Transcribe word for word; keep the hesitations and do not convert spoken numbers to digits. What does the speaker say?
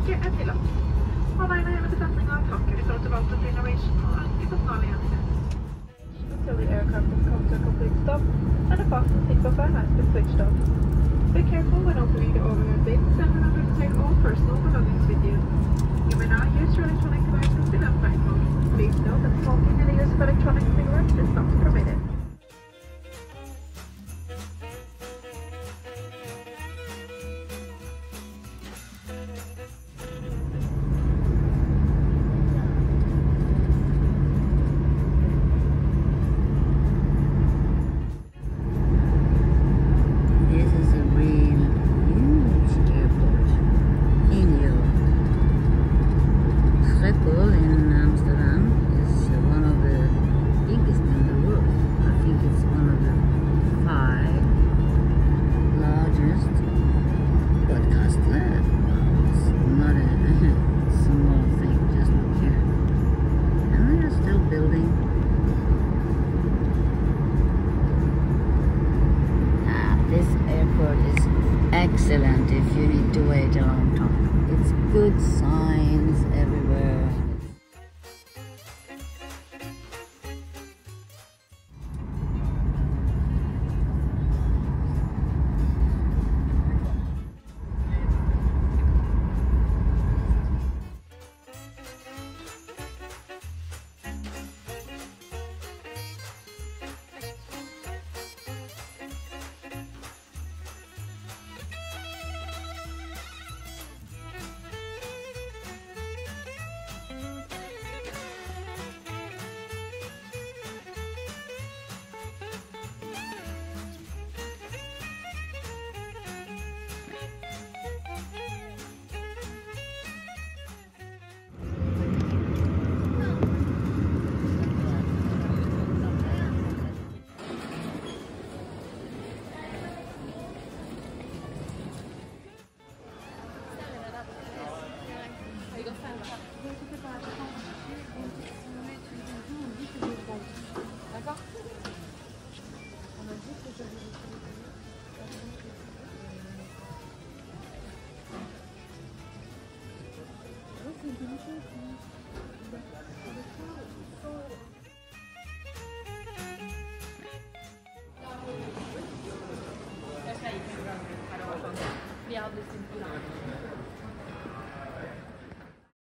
taket er tillatt. Og veien er hele besetningen av taket i forhold til valgt til innovation og ønsker personalenighet. Until the aircraft has come to a complete stop and a fasten seatbelt has been switched off. Be careful when opening the overhead bins and remember to take all personal belongings with you. You may not use your electronic devices without flight mode. Please note that smoking and the use of electronic cigarettes is not permitted. Excellent if you need to wait a long time. It's good signs everywhere. Here's the